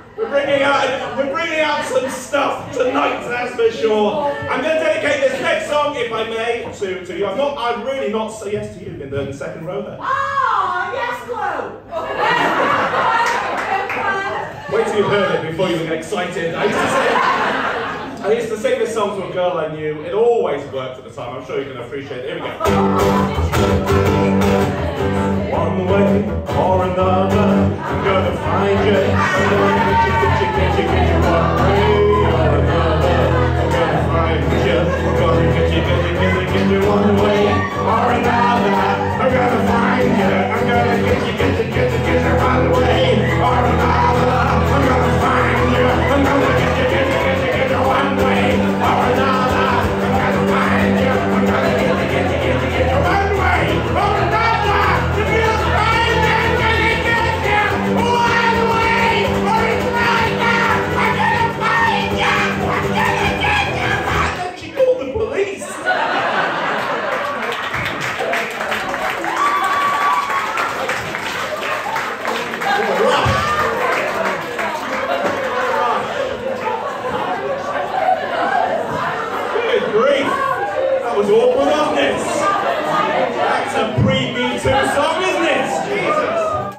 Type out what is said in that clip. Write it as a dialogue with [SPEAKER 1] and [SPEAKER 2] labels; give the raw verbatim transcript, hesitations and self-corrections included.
[SPEAKER 1] We're bringing out, we're bringing out some stuff tonight, that's for sure. I'm going to dedicate this next song, if I may, to, to you. I'm not, I'm really not so yes to you in the, in the second row there.
[SPEAKER 2] Ah, yes, Chloe.
[SPEAKER 1] Wait till you've heard it before you get excited. I used to sing, I used to sing this song to a girl I knew. It always worked at the time. I'm sure you can appreciate it. Here we go. One way or another, I'm gonna find you. I'm gonna get you, get you, get you, get you. One way or another, I'm gonna find you. I'm gonna get you, get you, get you, get you. One way or another, I'm gonna find you. I'm gonna get you, get you, get you, get you. One way or another, I'm gonna find you. I'm gonna get you, get you, get you, get you. One way or another, I'm gonna find you. I'm gonna get you, get you, get you, get you. One way or another. That was awkward.